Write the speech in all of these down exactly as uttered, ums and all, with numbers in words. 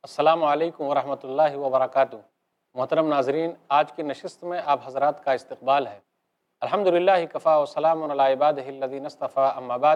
السلام علیکم ورحمۃ اللہ وبرکاتہ۔ محترم ناظرین، آج کی نشست میں آپ حضرات کا استقبال ہے۔ الحمدللہ کفا و سلام علی عبادہ الذین اصطفیٰ، اما بعد۔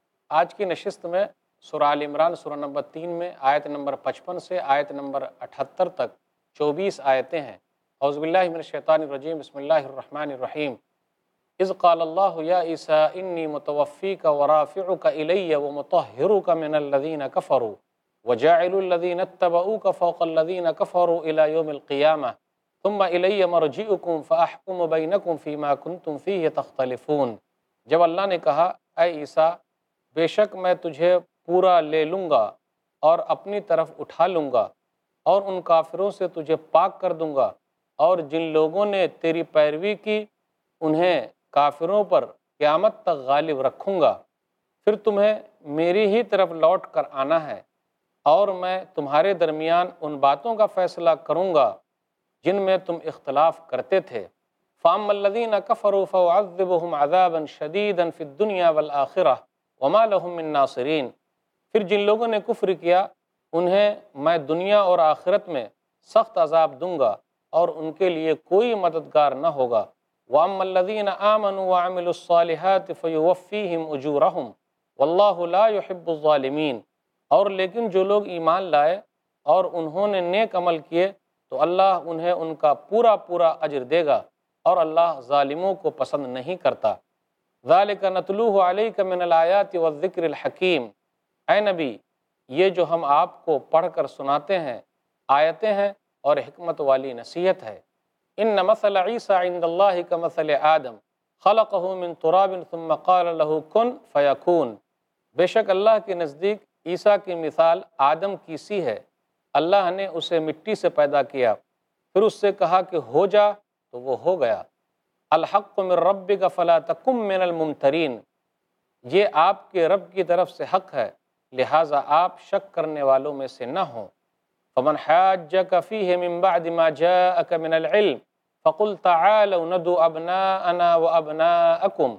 آج کی نشست میں سورہ آل عمران سورہ نمبر تین میں آیت نمبر پچپن سے آیت نمبر اٹھہتر تک چوبیس آیتیں ہیں۔ اعوذ باللہ من الشیطان الرجیم، بسم اللہ الرحمن الرحیم۔ اذ قال اللہ یا عیسیٰ انی متوفیک ورافعک الی ومطہرک من الذین کفروا وجاعل الذین اتبعوک فوق الذین کفروا الی یوم القیامہ ثم الی مرجعکم فاحکم بینکم فیما کنتم فیہ تختلفون۔ جب اللہ نے کہا، اے عیسیٰ، بے شک میں تجھے پورا لے لوں گا اور اپنی طرف اٹھا لوں گا اور ان کافروں سے تجھے پاک کر دوں گا، اور جن لوگوں نے تیری پیروی کی انہیں کافروں پر قیامت تک غالب رکھوں گا۔ پھر تمہیں میری ہی طرف لوٹ کر آنا ہے، اور میں تمہارے درمیان ان باتوں کا فیصلہ کروں گا جن میں تم اختلاف کرتے تھے۔ فَأَمَّا الَّذِينَ كَفَرُوا فَأُعَذِّبُهُمْ عَذَابًا شَدِيدًا فِي الدُّنْيَا وَالْآخِرَةِ وَمَا لَهُم مِّن نَّاصِرِينَ۔ پھر جن لوگوں نے کفر کیا انہیں میں دنیا اور آخرت میں سخت عذاب دوں گا اور ان کے لیے کوئی مددگار نہ ہوگا۔ وَأَمَّا الَّذِينَ آمَنُوا وَعَمِلُوا الصَّالِحَاتِ فَيُوَفِّيهِمْ أُجُورَهُمْ وَاللَّهُ لَا يُحِبُّ الظَّالِمِينَ۔ اور لیکن جو لوگ ایمان لائے اور انہوں نے نیک عمل کیے تو اللہ انہیں ان کا پورا پورا اجر دے گا، اور اللہ ظالموں کو پسند نہیں کرتا۔ ذَلِكَ نَتْلُوهُ عَلَيْكَ مِنَ الْآيَاتِ وَالذِّكْرِ الْحَكِيمِ۔ اے نبی، یہ جو ہم آپ کو پڑھ کر سناتے ہیں آیتیں ہیں اور حکمت والی نصیحت ہے۔ إِنَّ مَثَلَ عِيسَىٰ عِندَ اللَّهِ كَمَثَلِ آدَمَ خَلَقَهُ مِن تُرَابٍ ثُمَّ قَالَ لَهُ كُن فَيَكُونُ۔ بے شک اللہ کے نزدیک عیسیٰ کی مثال آدم کی سی ہے۔ اللہ نے اسے مٹی سے پیدا کیا، پھر اس سے کہا کہ ہو جا تو وہ ہو گیا۔ الحق من ربک فلا تکن من الممترین۔ یہ آپ کے رب کی طرف سے حق ہے، لہٰذا آپ شک کرنے والوں میں سے نہ ہوں۔ فمن حاجک فیہ من بعد ما جاءک من العلم فقل تعالوا ندعو ابناءنا وابناءکم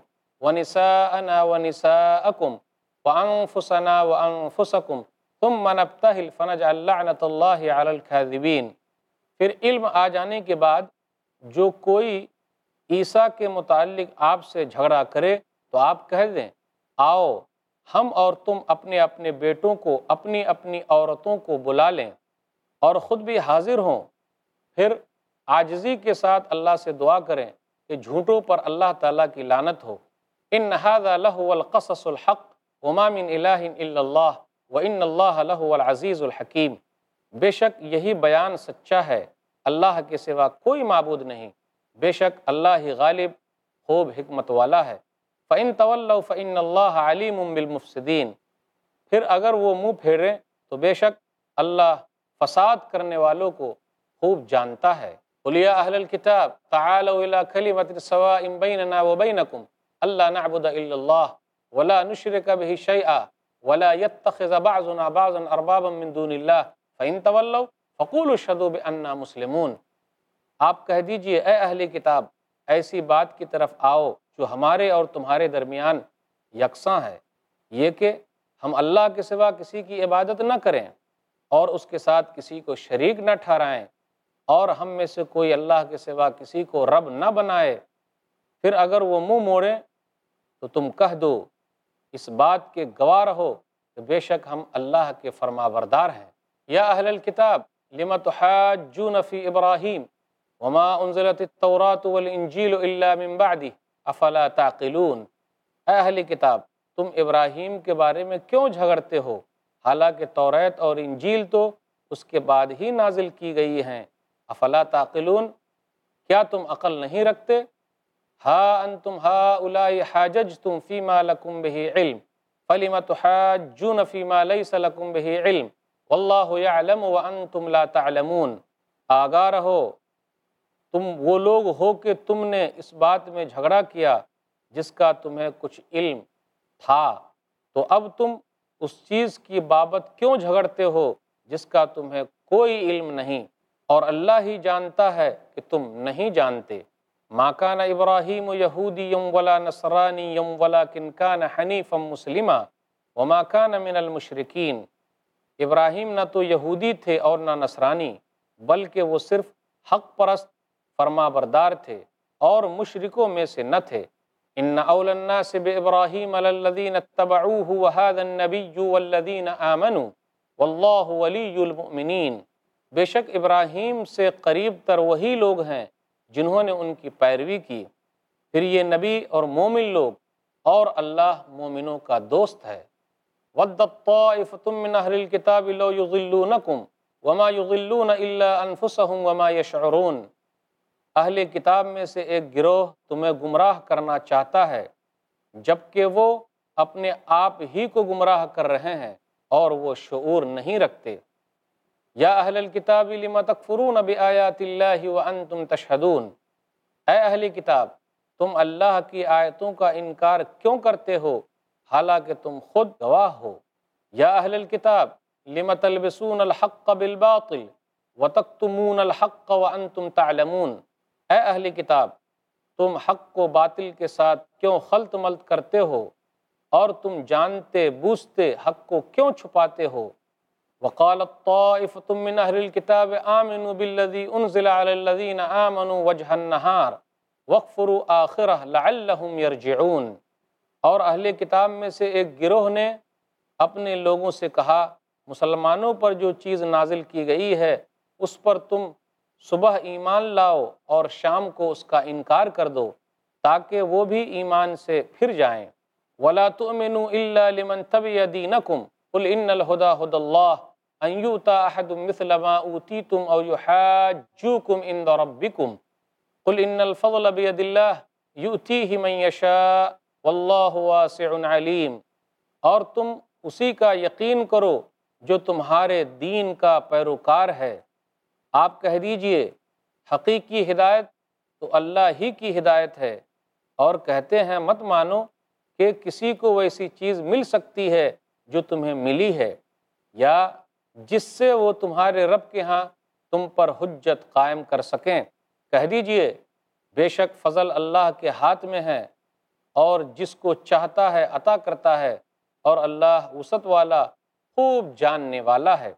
ونساءنا ونساءکم وَأَنفُسَنَا وَأَنفُسَكُمْ ثُمَّ نَبْتَهِلْ فَنَجْعَلْ لَعْنَةَ اللَّهِ عَلَى الْكَاذِبِينَ۔ پھر علم آ جانے کے بعد جو کوئی عیسیٰ کے متعلق آپ سے جھگڑا کرے تو آپ کہہ دیں، آؤ ہم اور تم اپنے اپنے بیٹوں کو اپنی اپنی عورتوں کو بلا لیں اور خود بھی حاضر ہوں، پھر عاجزی کے ساتھ اللہ سے دعا کریں کہ جھوٹوں پر اللہ تعالیٰ کی لعنت ہو۔ إِنَّ هَذَا لَهُوَ الْقَصَصُ الْحَقُّ وَمَا مِنْ إِلَٰهٍ إِلَّا اللَّهُ وَإِنَّ اللَّهَ لَهُوَ الْعَزِيزُ الْحَكِيمُ۔ بے شک یہی بیان سچا ہے، اللہ کے سوا کوئی معبود نہیں، بے شک اللہ ہی غالب خوب حکمت والا ہے۔ فَإِن تَوَلَّوْا فَإِنَّ اللَّهَ عَلِيمٌ بِالْمُفْسِدِينَ۔ پھر اگر وہ منہ پھیریں تو بے شک اللہ فساد کرنے والوں کو خوب جانتا ہے۔ قُلْ يَا أَهْلَ الْكِتَابِ تَعَالَوْا إِلَىٰ كَلِمَةٍ سَوَاءٍ بَيْنَنَا وَبَيْنَكُمْ أَلَّا نَعْبُدَ إِلَّا اللَّهَ وَلَا نُشْرِكَ بِهِ شَيْئًا وَلَا يَتَّخِذَ بَعْضُنَا بَعْضًا أَرْبَابًا مِّن دُونِ اللَّهِ فَإِن تَوَلَّوْا فَقُولُوا اشْهَدُوا بِأَنَّا مُسْلِمُونَ۔ آپ کہہ دیجئے، اے اہل کتاب، ایسی بات کی طرف آؤ جو ہمارے اور تمہارے درمیان یکساں ہے، یہ کہ ہم اللہ کے سوا کسی کی عبادت نہ کریں اور اس کے ساتھ کسی کو شریک نہ ٹھہرائیں، اور ہم میں سے کوئی اللہ کے سوا کسی کو رب نہ بنائے۔ پھر اگر وہ منہ موڑیں تو تم کہہ دو، اس بات کے گواہ رہو کہ بے شک ہم اللہ کے فرما بردار ہیں۔ یا اہل الکتاب لم تحاجون فی ابراہیم وما انزلت التوراۃ والانجیل الا من بعدہ افلا تعقلون۔ اے اہل کتاب، تم ابراہیم کے بارے میں کیوں جھگڑتے ہو، حالانکہ توریت اور انجیل تو اس کے بعد ہی نازل کی گئی ہیں۔ افلا تعقلون، کیا تم عقل نہیں رکھتے؟ ہا انتم ہؤلاء حاججتم فیما لکم بہ علم فلم تحاجون فیما لیس لکم بہ علم واللہ یعلم وانتم لا تعلمون۔ آگاہ رہو، تم وہ لوگ ہو کہ تم نے اس بات میں جھگڑا کیا جس کا تمہیں کچھ علم تھا، تو اب تم اس چیز کی بابت کیوں جھگڑتے ہو جس کا تمہیں کوئی علم نہیں، اور اللہ ہی جانتا ہے کہ تم نہیں جانتے۔ ما کان ابراہیم یہودیا ولا نصرانیا ولکن کان حنیفا مسلما وما کان من المشرکین۔ ابراہیم نہ تو یہودی تھے اور نہ نصرانی، بلکہ وہ صرف حق پرست فرما بردار تھے اور مشرکوں میں سے نہ تھے۔ ان اول الناس بابراہیم للذین اتبعوہ وہذا النبی والذین آمنوا واللہ ولی المؤمنین، بے شک ابراہیم سے قریب تر وہی لوگ ہیں جنہوں نے ان کی پیروی کی، پھر یہ نبی اور مومن لوگ، اور اللہ مومنوں کا دوست ہے۔ وَدَّتْ طَائِفَةٌ مِّنْ أَهْلِ الْكِتَابِ لَوْ يُضِلُّونَكُمْ وَمَا يُضِلُّونَ إِلَّا أَنفُسَهُمْ وَمَا يَشْعُرُونَ، اہل کتاب میں سے ایک گروہ تمہیں گمراہ کرنا چاہتا ہے جبکہ وہ اپنے آپ ہی کو گمراہ کر رہے ہیں اور وہ شعور نہیں رکھتے۔ یا اہل الکتاب لم تکفرون بآیات اللہ وانتم تشہدون، اے اہل کتاب تم اللہ کی آیتوں کا انکار کیوں کرتے ہو حالانکہ تم خود گواہ ہو۔ یا اہل الکتاب لم تلبسون الحق بالباطل وتکتمون الحق وانتم تعلمون، اے اہل کتاب تم حق کو باطل کے ساتھ کیوں خلط ملط کرتے ہو اور تم جانتے بوجھتے حق کو کیوں چھپاتے ہو۔ وقالت طائفة من اہل الکتاب آمنوا بالذی انزل علی الذین آمنوا وجہ النہار واکفروا آخرہ لعلہم یرجعون، اور اہل کتاب میں سے ایک گروہ نے اپنے لوگوں سے کہا مسلمانوں پر جو چیز نازل کی گئی ہے اس پر تم صبح ایمان لاؤ اور شام کو اس کا انکار کر دو تاکہ وہ بھی ایمان سے پھر جائیں۔ وَلَا تُؤْمِنُوا إِلَّا لِمَنْ تَبِعَ دِينَكُمْ قُلْ إِنَّ الْهُدَى هُدَى اللَّهِ أَنْ يُؤْتَىٰ أَحَدٌ مِثْلَ مَا أُوتِيتُمْ أَوْ يُحَاجُّوكُمْ عِنْدَ رَبِّكُمْ قُلْ إِنَّ الْفَضْلَ بِيَدِ اللَّهِ يُؤْتِيهِ مَنْ يَشَاءُ وَاللَّهُ وَاسِعٌ عَلِيمٌ، اور تم اسی کا یقین کرو جو تمہارے دین کا پیروکار ہے۔ آپ کہہ دیجئے حقیقی ہدایت تو اللہ ہی کی ہدایت ہے، اور کہتے ہیں مت مانو کہ کسی کو ویسی چیز مل سکتی ہے جو تمہیں ملی ہے یا جس سے وہ تمہارے رب کے ہاں تم پر حجت قائم کر سکیں۔ کہہ دیجئے بے شک فضل اللہ کے ہاتھ میں ہے اور جس کو چاہتا ہے عطا کرتا ہے، اور اللہ وسعت والا خوب جاننے والا ہے۔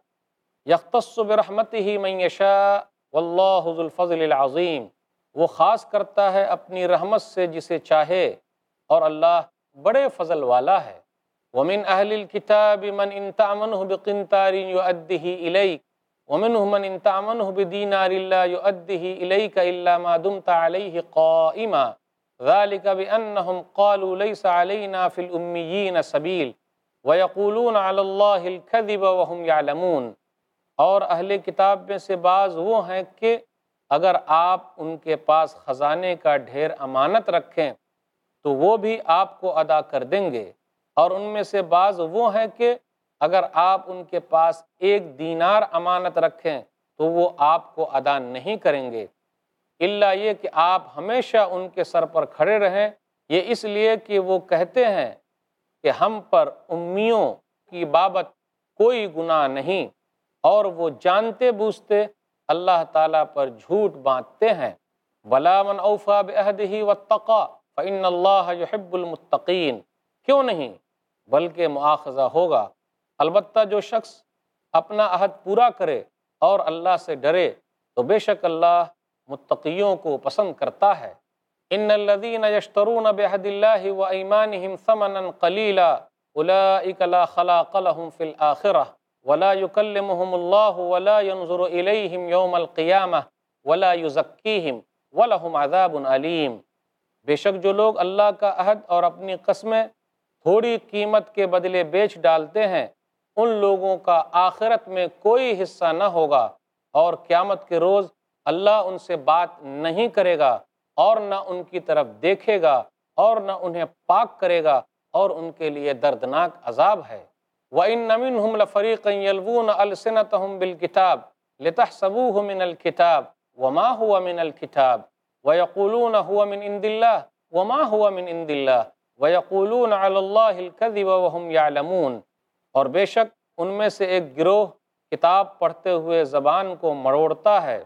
یختص برحمتہ من یشاء واللہ ذو الفضل العظیم، وہ خاص کرتا ہے اپنی رحمت سے جسے چاہے اور اللہ بڑے فضل والا ہے۔ ومن اہل الکتاب من ان تأمنہ بقنطار یؤدہ الیک ومنہم من ان تأمنہ بدینار لا یؤدہ الیک الا ما دمت علیہ قائما ذلک بانہم قالوا لیس علینا فی الامیین سبیل ویقولون علی اللہ الکذب وہم یعلمون، اور اہل کتاب میں سے بعض وہ ہیں کہ اگر آپ ان کے پاس خزانے کا ڈھیر امانت رکھیں تو وہ بھی آپ کو ادا کر دیں گے، اور ان میں سے بعض وہ ہیں کہ اگر آپ ان کے پاس ایک دینار امانت رکھیں تو وہ آپ کو ادا نہیں کریں گے، الا یہ کہ آپ ہمیشہ ان کے سر پر کھڑے رہیں، یہ اس لیے کہ وہ کہتے ہیں کہ ہم پر امیوں کی بابت کوئی گناہ نہیں، اور وہ جانتے بوجھتے اللہ تعالیٰ پر جھوٹ باندھتے ہیں۔ بلا من اوفی بعہدہ واتقی فإن اللہ یحب المتقین، کیوں نہیں بلکہ مؤاخذہ ہوگا، البتہ جو شخص اپنا عہد پورا کرے اور اللہ سے ڈرے تو بے شک اللہ متقیوں کو پسند کرتا ہے۔ ان الذین یشترون بعہد اللہ وایمانہم ثمنا قلیلا اولئک لا خلاق لهم فی الآخرہ ولا یکلمہم اللہ ولا ینظر الیہم یوم القیامہ ولا یزکیہم ولہم عذاب علیم، بے شک جو لوگ اللہ کا عہد اور اپنی قسمیں تھوڑی قیمت کے بدلے بیچ ڈالتے ہیں ان لوگوں کا آخرت میں کوئی حصہ نہ ہوگا، اور قیامت کے روز اللہ ان سے بات نہیں کرے گا اور نہ ان کی طرف دیکھے گا اور نہ انہیں پاک کرے گا، اور ان کے لیے دردناک عذاب ہے۔ وَإِنَّ مِنْهُمْ لَفَرِيقًا يَلْوُونَ أَلْسِنَتَهُمْ بِالْكِتَابِ لِتَحْسَبُوهُ مِنَ الْكِتَابِ وَمَا هُوَ مِنَ الْكِتَابِ وَيَقُولُونَ هُوَ مِنْ عِنْدِ اللَّهِ وَمَا هُوَ مِنْ عِنْدِ اللَّهِ وَيَقُولُونَ عَلَى اللَّهِ الْكَذِبَ وَهُمْ يَعْلَمُونَ، اور بے شک ان میں سے ایک گروہ کتاب پڑھتے ہوئے زبان کو مروڑتا ہے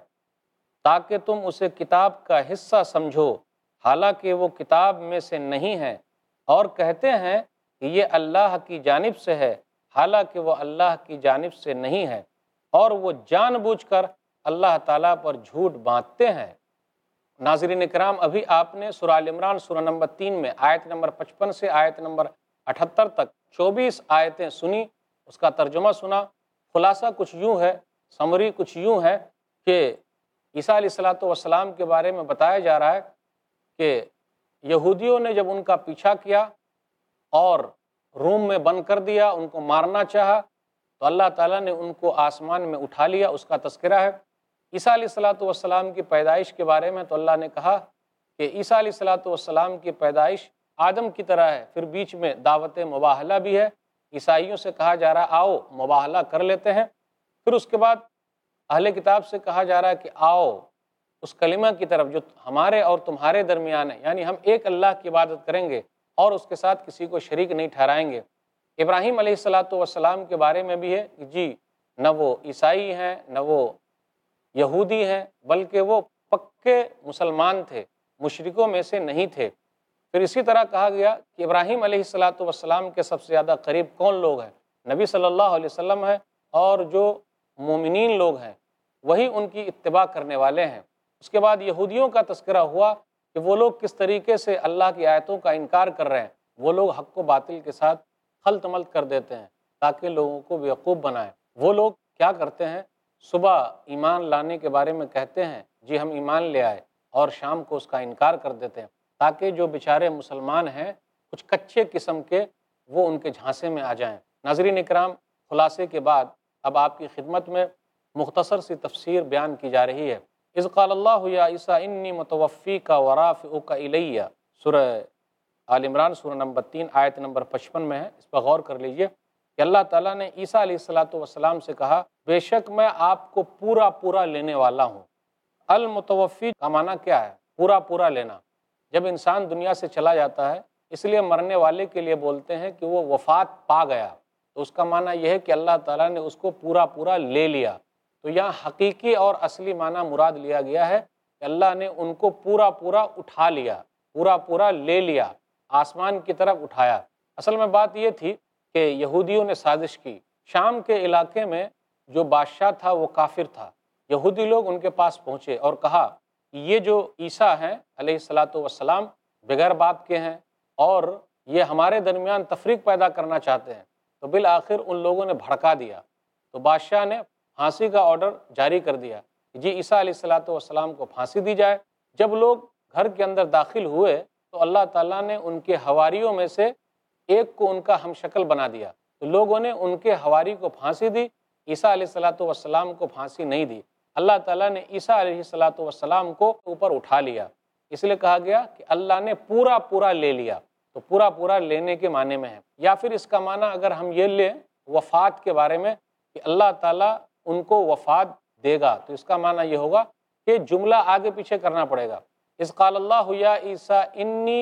تاکہ تم اسے کتاب کا حصہ سمجھو حالانکہ وہ کتاب میں سے نہیں ہیں، اور کہتے ہیں کہ یہ اللہ کی جانب سے ہے حالانکہ وہ اللہ کی جانب سے نہیں ہے، اور وہ جان بوجھ کر اللہ تعالیٰ پر جھوٹ باندھتے ہیں۔ ناظرین کرام، ابھی آپ نے سورہ آل عمران سورہ نمبر تین میں آیت نمبر پچپن سے آیت نمبر اٹھتر تک چوبیس آیتیں سنی، اس کا ترجمہ سنا۔ خلاصہ کچھ یوں ہے، سمری کچھ یوں ہے کہ عیسیٰ علیہ الصلوۃ والسلام کے بارے میں بتایا جا رہا ہے کہ یہودیوں نے جب ان کا پیچھا کیا اور روم میں بند کر دیا، ان کو مارنا چاہا، تو اللہ تعالیٰ نے ان کو آسمان میں اٹھا لیا، اس کا تذکرہ ہے۔ عیسیٰ علیہ الصلوۃ والسلام کی پیدائش کے بارے میں تو اللہ نے کہا کہ عیسیٰ علیہ الصلوۃ والسلام کی پیدائش آدم کی طرح ہے، پھر بیچ میں دعوت مباہلہ بھی ہے، عیسائیوں سے کہا جا رہا ہے آؤ مباہلہ کر لیتے ہیں، پھر اس کے بعد اہل کتاب سے کہا جا رہا ہے کہ آؤ اس کلمہ کی طرف جو ہمارے اور تمہارے درمیان ہے، یعنی ہم ایک اللہ کی عبادت کریں گے اور اس کے ساتھ کسی کو شریک نہیں ٹھہرائیں گے۔ ابراہیم علیہ الصلوۃ والسلام کے بارے میں بھی ہے کہ جی نہ وہ عیسائی ہیں نہ وہ یہودی ہیں، بلکہ وہ پکے مسلمان تھے، مشرکوں میں سے نہیں تھے۔ پھر اسی طرح کہا گیا کہ ابراہیم علیہ الصلوۃ والسلام کے سب سے زیادہ قریب کون لوگ ہیں؟ نبی صلی اللہ علیہ وسلم ہے، اور جو مومنین لوگ ہیں وہی ان کی اتباع کرنے والے ہیں۔ اس کے بعد یہودیوں کا تذکرہ ہوا کہ وہ لوگ کس طریقے سے اللہ کی آیتوں کا انکار کر رہے ہیں، وہ لوگ حق و باطل کے ساتھ خلط ملط کر دیتے ہیں تاکہ لوگوں کو بیوقوف بنائیں۔ وہ لوگ کیا کرتے ہیں؟ صبح ایمان لانے کے بارے میں کہتے ہیں جی ہم ایمان لے آئے، اور شام کو اس کا انکار کر دیتے ہیں تاکہ جو بیچارے مسلمان ہیں کچھ کچے قسم کے، وہ ان کے جھانسے میں آ جائیں۔ ناظرین اکرام، خلاصے کے بعد اب آپ کی خدمت میں مختصر سی تفسیر بیان کی جا رہی ہے۔ اذ قال اللہ یا عیسیٰ انی متوفیک ورافعک الی، سورہ آل عمران سورہ نمبر تین آیت نمبر پچپن میں ہے، اس پر غور کر لیجئے کہ اللہ تعالیٰ نے عیسیٰ علیہ الصلوۃ والسلام سے کہا بے شک میں آپ کو پورا پورا لینے والا ہوں۔ المتوفی کا معنی کیا ہے؟ پورا پورا لینا۔ جب انسان دنیا سے چلا جاتا ہے اس لیے مرنے والے کے لیے بولتے ہیں کہ وہ وفات پا گیا، تو اس کا معنی یہ ہے کہ اللہ تعالیٰ نے اس کو پورا پورا لے لیا۔ تو یہاں حقیقی اور اصلی معنی مراد لیا گیا ہے کہ اللہ نے ان کو پورا پورا اٹھا لیا، پورا پورا لے لیا، آسمان کی طرف اٹھایا۔ اصل میں بات یہ تھی کہ یہودیوں نے سازش کی، شام کے علاقے میں جو بادشاہ تھا وہ کافر تھا، یہودی لوگ ان کے پاس پہنچے اور کہا یہ جو عیسیٰ ہیں علیہ الصلوۃ والسلام بغیر باپ کے ہیں اور یہ ہمارے درمیان تفریق پیدا کرنا چاہتے ہیں۔ تو بالآخر ان لوگوں نے بھڑکا دیا، تو بادشاہ نے پھانسی کا آرڈر جاری کر دیا کہ جی عیسیٰ علیہ الصلوۃ والسلام کو پھانسی دی جائے۔ جب لوگ گھر کے اندر داخل ہوئے تو اللہ تعالیٰ نے ان کے حواریوں میں سے ایک کو ان کا ہم شکل بنا دیا، تو لوگوں نے ان کے حواری کو پھانسی دی، عیسیٰ علیہ الصلوۃ والسلام کو پھانسی نہیں دی۔ اللہ تعالیٰ نے عیسیٰ علیہ الصلوۃ والسلام کو اوپر اٹھا لیا، اس لیے کہا گیا کہ اللہ نے پورا پورا لے لیا، تو پورا پورا لینے کے معنی میں ہے۔ یا پھر اس کا معنی اگر ہم یہ لیں وفات کے بارے میں کہ اللہ تعالیٰ ان کو وفات دے گا، تو اس کا معنی یہ ہوگا کہ جملہ آگے پیچھے کرنا پڑے گا۔ اذ قال اللہ یا عیسیٰ انی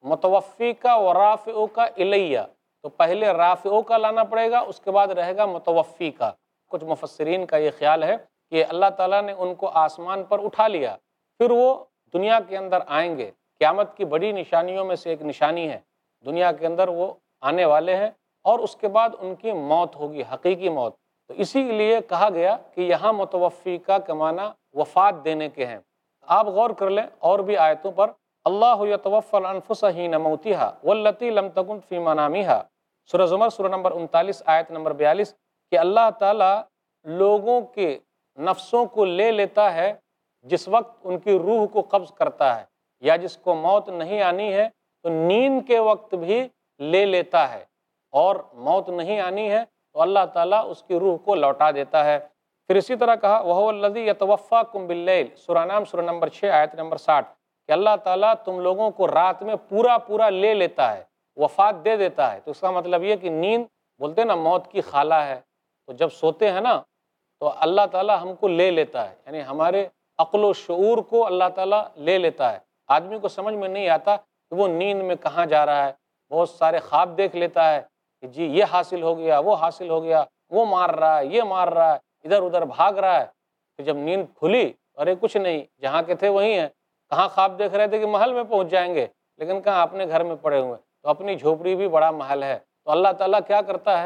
متوفیک ورافعک الی، تو پہلے رافعو کا لانا پڑے گا، اس کے بعد رہے گا متوفی کا۔ کچھ مفسرین کا یہ خیال ہے کہ اللہ تعالیٰ نے ان کو آسمان پر اٹھا لیا، پھر وہ دنیا کے اندر آئیں گے۔ قیامت کی بڑی نشانیوں میں سے ایک نشانی ہے، دنیا کے اندر وہ آنے والے ہیں اور اس کے بعد ان کی موت ہوگی، حقیقی موت۔ تو اسی لیے کہا گیا کہ یہاں متوفی کا معنی وفات دینے کے ہیں۔ آپ غور کر لیں اور بھی آیتوں پر، اللہ یتوفی الانفس حین موتها واللتی لم تکن فی منامها، سورہ زمر سورہ نمبر انتالیس آیت نمبر بیالیس، کہ اللہ تعالیٰ لوگوں کے نفسوں کو لے لیتا ہے جس وقت ان کی روح کو قبض کرتا ہے، یا جس کو موت نہیں آنی ہے تو نیند کے وقت بھی لے لیتا ہے، اور موت نہیں آنی ہے تو اللہ تعالیٰ اس کی روح کو لوٹا دیتا ہے۔ پھر اسی طرح کہا وَهُوَ الَّذِي يَتَوَفَّاكُمْ بِاللَّيْلِ، سورہ نام سورہ نمبر چھ آیت نمبر ساٹھ، کہ اللہ تعالیٰ تم لوگوں کو رات میں پورا پورا لے لیتا ہے، وفات دے دیتا ہے۔ تو اس کا مطلب یہ کہ نیند بولتے ہیں نا موت کی خالہ ہے، تو جب سوتے ہیں نا تو اللہ تعالیٰ ہم کو لے لیتا ہے، یعنی ہمارے عقل و شعور کو اللہ تعالیٰ لے لیتا ہے۔ آدمی کو سمجھ میں نہیں آتا کہ وہ نیند میں کہاں جا رہا ہے، بہت سارے خواب دیکھ لیتا ہے کہ جی یہ حاصل ہو گیا، وہ حاصل ہو گیا، وہ مار رہا ہے، یہ مار رہا ہے، ادھر ادھر بھاگ رہا ہے۔ کہ جب نیند کھلی، ارے کچھ نہیں، جہاں کے تھے وہیں ہیں، کہاں خواب دیکھ رہے تھے کہ محل میں پہنچ جائیں گے، لیکن کہاں اپنے گھر میں پڑے ہوئے، تو اپنی جھوپڑی بھی بڑا محل ہے۔ تو اللہ تعالیٰ کیا کرتا ہے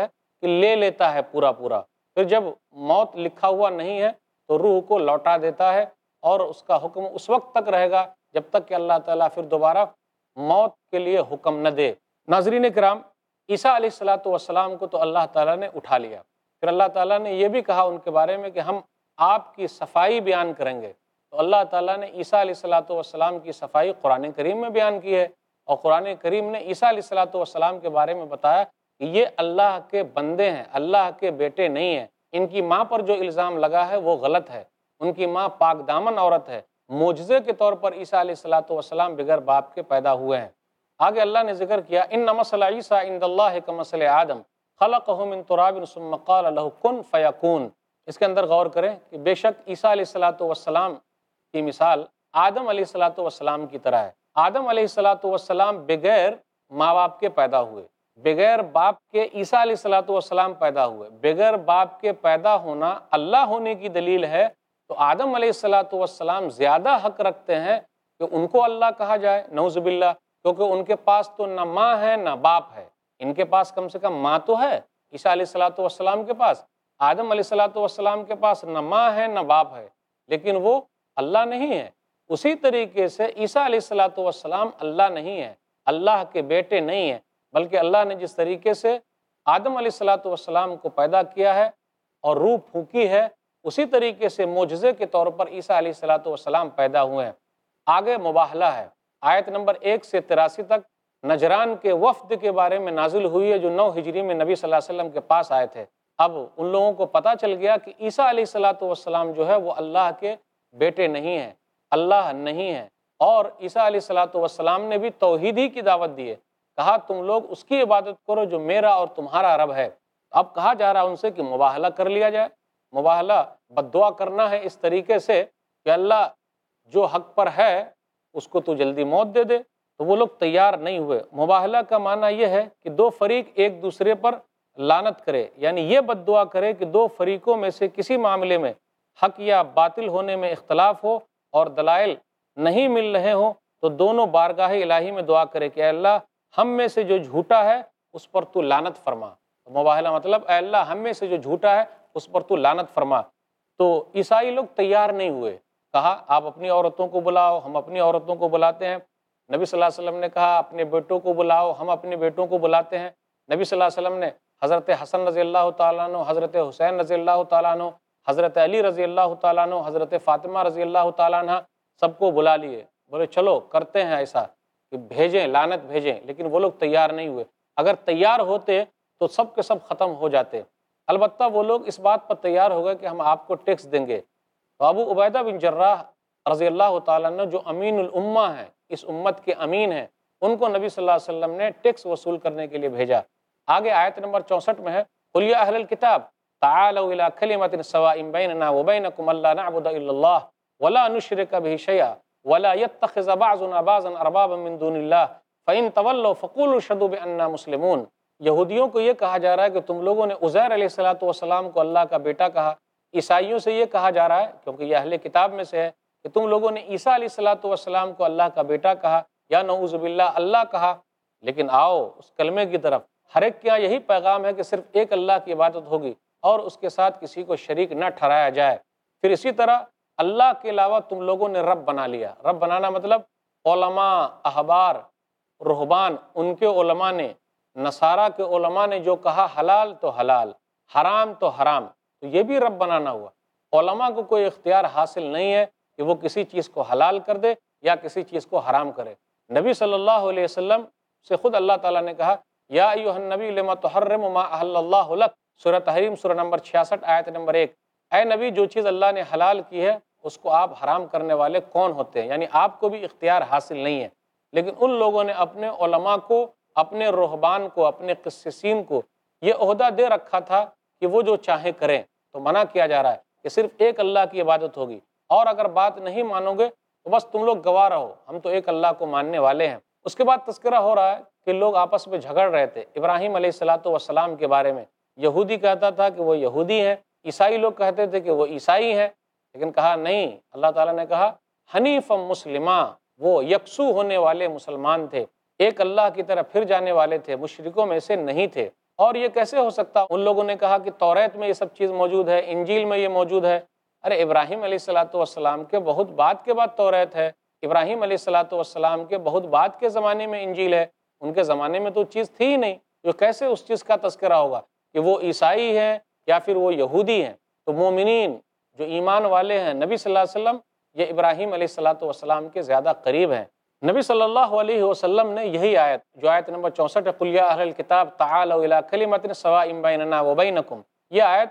کہ لے لیتا ہے پورا پورا، پھر جب موت لکھا ہوا نہیں ہے تو روح کو لوٹا دیتا ہے، اور اس کا حکم اس وقت تک رہے گا جب تک کہ اللہ تعالیٰ پھر دوبارہ موت کے لیے حکم نہ دے۔ ناظرین کرام، عیسیٰ علیہ الصلاۃ والسلام کو تو اللہ تعالیٰ نے اٹھا لیا، پھر اللہ تعالیٰ نے یہ بھی کہا ان کے بارے میں کہ ہم آپ کی صفائی بیان کریں گے، تو اللہ تعالیٰ نے عیسیٰ علیہ الصلاۃ والسلام کی صفائی قرآن کریم میں بیان کی ہے، اور قرآن کریم نے عیسیٰ علیہ الصلاۃ والسلام کے بارے میں بتایا کہ یہ اللہ کے بندے ہیں، اللہ کے بیٹے نہیں ہیں۔ ان کی ماں پر جو الزام لگا ہے وہ غلط ہے، ان کی ماں پاک دامن عورت ہے، معجزے کے طور پر عیسیٰ علیہ الصلاۃ والسلام بغیر باپ کے پیدا ہوئے ہیں۔ آگے اللہ نے ذکر کیا ان مثل عیسیٰ عند اللہ کمثل آدم خلقہ من تراب ثم قال له کن فیکون۔ اس کے اندر غور کریں کہ بے شک عیسیٰ علیہ الصلاۃ والسلام کی مثال آدم علیہ الصلاۃ والسلام کی طرح ہے۔ آدم علیہ الصلاۃ والسلام بغیر ماں باپ کے پیدا ہوئے، بغیر باپ کے عیسیٰ علیہ الصلاۃ والسلام پیدا ہوئے۔ بغیر باپ کے پیدا ہونا اللہ ہونے کی دلیل ہے، تو آدم علیہ الصلاۃ والسلام زیادہ حق رکھتے ہیں کہ ان کو اللہ کہا جائے، نعوذ باللہ، کیونکہ ان کے پاس تو نہ ماں ہے نہ باپ ہے۔ ان کے پاس کم سے کم ماں تو ہے، عیسیٰ علیہ الصلاۃ والسلام کے پاس، آدم علیہ الصلاۃ والسلام کے پاس نہ ماں ہے نہ باپ ہے، لیکن وہ اللہ نہیں ہے۔ اسی طریقے سے عیسیٰ علیہ الصلاۃ والسلام اللہ نہیں ہے، اللہ کے بیٹے نہیں ہیں، بلکہ اللہ نے جس طریقے سے آدم علیہ الصلاۃ والسلام کو پیدا کیا ہے اور روح پھونکی ہے، اسی طریقے سے معجزے کے طور پر عیسیٰ علیہ الصلاۃ والسلام پیدا ہوئے ہیں۔ آگے مباہلہ ہے، آیت نمبر ایک سے تراسی تک نجران کے وفد کے بارے میں نازل ہوئی ہے، جو نو ہجری میں نبی صلی اللہ علیہ وسلم کے پاس آئے تھے۔ اب ان لوگوں کو پتہ چل گیا کہ عیسیٰ علیہ الصلاۃ والسلام جو ہے وہ اللہ کے بیٹے نہیں ہیں، اللہ نہیں ہے، اور عیسیٰ علیہ الصلاۃ والسلام نے بھی توحید ہی کی دعوت دی ہے، کہا تم لوگ اس کی عبادت کرو جو میرا اور تمہارا رب ہے۔ اب کہا جا رہا ان سے کہ مباہلہ کر لیا جائے، مباہلہ بد دعا کرنا ہے اس طریقے سے کہ اللہ جو حق پر ہے اس کو تو جلدی موت دے دے، تو وہ لوگ تیار نہیں ہوئے۔ مباہلہ کا معنی یہ ہے کہ دو فریق ایک دوسرے پر لعنت کرے، یعنی یہ بد دعا کرے کہ دو فریقوں میں سے کسی معاملے میں حق یا باطل ہونے میں اختلاف ہو اور دلائل نہیں مل رہے ہوں، تو دونوں بارگاہ الہی میں دعا کرے کہ اے اللہ ہم میں سے جو جھوٹا ہے اس پر تو لعنت فرما۔ مباہلہ مطلب اے اللہ ہم میں سے جو جھوٹا ہے اس پر تو لعنت فرما۔ تو عیسائی لوگ تیار نہیں ہوئے، کہا آپ اپنی عورتوں کو بلاؤ، ہم اپنی عورتوں کو بلاتے ہیں۔ نبی صلی اللہ علیہ وسلم نے کہا اپنے بیٹوں کو بلاؤ، ہم اپنے بیٹوں کو بلاتے ہیں۔ نبی صلی اللہ علیہ وسلم نے حضرت حسن رضی اللہ تعالیٰ عنہ، حضرت حسین رضی اللہ تعالیٰ عنہ، حضرت علی رضی اللہ تعالیٰ عنہ، حضرت فاطمہ رضی اللہ تعالیٰ عنہ، سب کو بلا لیے، بولے چلو کرتے ہیں ایسا کہ بھیجیں، لعنت بھیجیں، لیکن وہ لوگ تیار نہیں ہوئے۔ اگر تیار ہوتے تو سب کے سب ختم ہو جاتے، البتہ وہ لوگ اس بات پر تیار ہو گئے کہ ہم آپ کو ٹیکس دیں گے۔ تو ابو عبیدہ بن جراح رضی اللہ تعالیٰ عنہ جو امین الامہ ہیں، اس امت کے امین ہیں، ان کو نبی صلی اللہ علیہ وسلم نے ٹیکس وصول کرنے کے لیے بھیجا۔ آگے آیت نمبر چونسٹھ میں ہے قُلْ يَا أَهْلَ الْكِتَابِ تَعَالَوْا إِلَىٰ كَلِمَةٍ سَوَاءٍ بَيْنَنَا وَبَيْنَكُمْ أَلَّا نَعْبُدَ إِلَّا اللَّهَ وَلَا نُشْرِكَ بِهِ شَيْئًا وَلَا يَتَّخِذَ بَعْضُنَا بَعْضًا أَرْبَابًا مِّن دُونِ اللَّهِ فَإِن تَوَلَّوْا فَقُولُوا اشْهَدُوا بِأَنَّا مُسْلِمُونَ۔ یہودیوں کو یہ کہا جا رہا ہے کہ تم لوگوں نے عزیر علیہ الصلاۃ والسلام کو اللہ کا بیٹا کہا، عیسائیوں سے یہ کہا جا رہا ہے کیونکہ یہ اہل کتاب میں سے ہے کہ تم لوگوں نے عیسیٰ علیہ الصلاۃ والسلام کو اللہ کا بیٹا کہا یا نعوذ باللہ اللہ کہا۔ لیکن آؤ اس کلمے کی طرف، ہر ایک کیا یہی پیغام ہے کہ صرف ایک اللہ کی عبادت ہوگی اور اس کے ساتھ کسی کو شریک نہ ٹھہرایا جائے۔ پھر اسی طرح اللہ کے علاوہ تم لوگوں نے رب بنا لیا، رب بنانا مطلب علماء، احبار، رہبان، ان کے علماء نے، نصارہ کے علماء نے جو کہا حلال تو حلال، حرام تو حرام، تو یہ بھی رب بنانا ہوا۔ علماء کو کوئی اختیار حاصل نہیں ہے کہ وہ کسی چیز کو حلال کر دے یا کسی چیز کو حرام کرے۔ نبی صلی اللہ علیہ وسلم سے خود اللہ تعالیٰ نے کہا یا ایھا النبی لما تحرم ما احل اللہ لک، سورہ تحریم سورہ نمبر چھیاسٹھ آیت نمبر ایک۔ اے نبی جو چیز اللہ نے حلال کی ہے اس کو آپ حرام کرنے والے کون ہوتے ہیں؟ یعنی آپ کو بھی اختیار حاصل نہیں ہے، لیکن ان لوگوں نے اپنے علماء کو، اپنے رہبان کو، اپنے قسیسین کو یہ عہدہ دے رکھا تھا کہ وہ جو چاہیں کریں۔ تو منع کیا جا رہا ہے کہ صرف ایک اللہ کی عبادت ہوگی، اور اگر بات نہیں مانو گے تو بس تم لوگ گواہ رہو، ہم تو ایک اللہ کو ماننے والے ہیں۔ اس کے بعد تذکرہ ہو رہا ہے کہ لوگ آپس میں جھگڑ رہے تھے ابراہیم علیہ الصلاۃ والسلام کے بارے میں۔ یہودی کہتا تھا کہ وہ یہودی ہیں، عیسائی لوگ کہتے تھے کہ وہ عیسائی ہیں، لیکن کہا نہیں، اللہ تعالیٰ نے کہا حنیفا مسلمہ، وہ یکسو ہونے والے مسلمان تھے، ایک اللہ کی طرف پھر جانے والے تھے، مشرکوں میں سے نہیں تھے۔ اور یہ کیسے ہو سکتا؟ ان لوگوں نے کہا کہ توریت میں یہ سب چیز موجود ہے، انجیل میں یہ موجود ہے۔ ارے ابراہیم علیہ الصلاۃ والسلام کے بہت بعد کے بعد توریت ہے، ابراہیم علیہ الصلاۃ والسلام کے بہت بعد کے زمانے میں انجیل ہے، ان کے زمانے میں تو چیز تھی ہی نہیں، جو کیسے اس چیز کا تذکرہ ہوگا کہ وہ عیسائی ہیں یا پھر وہ یہودی ہیں؟ تو مومنین جو ایمان والے ہیں نبی صلی اللہ علیہ وسلم یہ ابراہیم علیہ الصلاۃ والسلام کے زیادہ قریب ہیں۔ نبی صلی اللہ علیہ وسلم نے یہی آیت جو آیت نمبر چونسٹھ ہے، قُلْ يَا أَهْلَ الْكِتَابِ تَعَالَوْا إِلَىٰ كَلِمَةٍ سَوَاءٍ بَيْنَنَا وَبَيْنَكُمْ، یہ آیت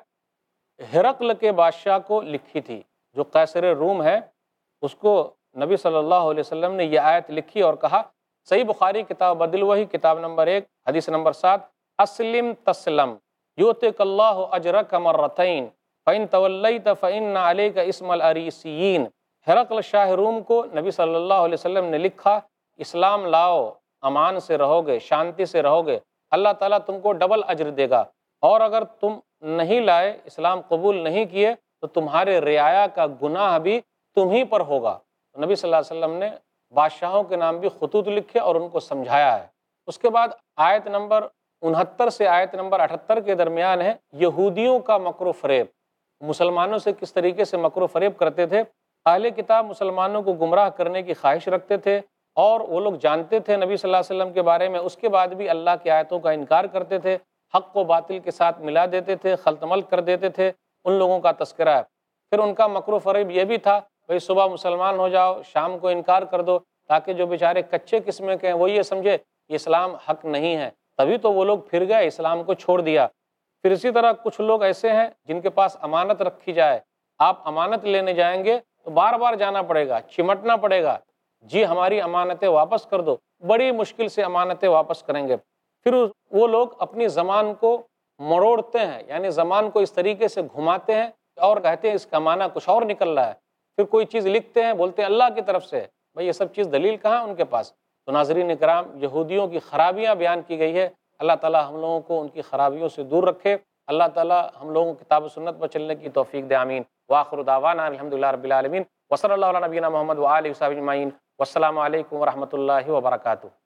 ہرقل کے بادشاہ کو لکھی تھی، جو قیصر روم ہے، اس کو نبی صلی اللہ علیہ وسلم نے یہ آیت لکھی اور کہا، صحیح بخاری کتاب بدل وحی کتاب نمبر ایک حدیث نمبر سات، اسلم تسلم یؤتک اللہ اجرک مرتین فإن تولیت فإن علیک اسم العریسیین۔ ہرقل شاہ روم کو نبی صلی اللہ علیہ وسلم نے لکھا، اسلام لاؤ، امان سے رہو گے، شانتی سے رہو گے، اللہ تعالیٰ تم کو ڈبل اجر دے گا، اور اگر تم نہیں لائے، اسلام قبول نہیں کیے، تو تمہارے رعایا کا گناہ بھی تم ہی پر ہوگا۔ نبی صلی اللہ علیہ وسلم نے بادشاہوں کے نام بھی خطوط لکھے اور ان کو سمجھایا ہے۔ اس کے بعد آیت نمبر انہتر سے آیت نمبر اٹھتر کے درمیان ہے یہودیوں کا مکر و فریب، مسلمانوں سے کس طریقے سے مکر و فریب کرتے تھے۔ اہل کتاب مسلمانوں کو گمراہ کرنے کی خواہش رکھتے تھے، اور وہ لوگ جانتے تھے نبی صلی اللہ علیہ وسلم کے بارے میں، اس کے بعد بھی اللہ کی آیتوں کا انکار کرتے تھے، حق و باطل کے ساتھ ملا دیتے تھے، خلط مل کر دیتے تھے۔ ان لوگوں کا تذکرہ ہے۔ پھر ان کا مکر و فریب یہ بھی تھا، بھئی صبح مسلمان ہو جاؤ، شام کو انکار کر دو، تاکہ جو بیچارے کچے قسم کے ہیں وہ یہ سمجھے کہ اسلام حق نہیں ہے، تبھی تو وہ لوگ پھر گئے، اسلام کو چھوڑ دیا۔ پھر اسی طرح کچھ لوگ ایسے ہیں جن کے پاس امانت رکھی جائے، آپ امانت لینے جائیں گے تو بار بار جانا پڑے گا، چمٹنا پڑے گا، جی ہماری امانتیں واپس کر دو، بڑی مشکل سے امانتیں واپس کریں گے۔ پھر وہ لوگ اپنی زبان کو مروڑتے ہیں، یعنی زبان کو اس طریقے سے گھماتے ہیں اور کہتے ہیں اس کا معنی کچھ اور نکل رہا ہے۔ پھر کوئی چیز لکھتے ہیں، بولتے ہیں اللہ کی طرف سے، بھئی یہ سب چیز دلیل کہاں ان کے پاس؟ تو ناظرین اکرام، یہودیوں کی خرابیاں بیان کی گئی ہے، اللہ تعالیٰ ہم لوگوں کو ان کی خرابیوں سے دور رکھے، اللہ تعالیٰ ہم لوگوں کو کتاب و سنت پر چلنے کی توفیق دے، آمین۔ وآخر دعوانا الحمدللہ رب العالمین، وصلی اللہ علی نبینا محمد وآلہ وصحبہ اجمعین، والسلام علیکم ورحمۃ اللہ وبرکاتہ۔